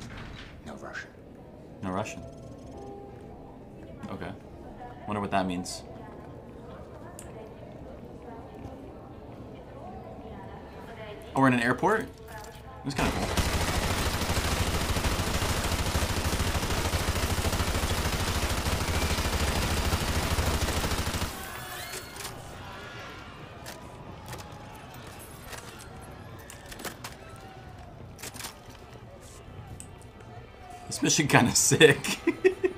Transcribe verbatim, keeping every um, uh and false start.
No Russian. No Russian. Okay. Wonder what that means. Oh, we're in an airport? That's kind of cool. This mission kind of sick.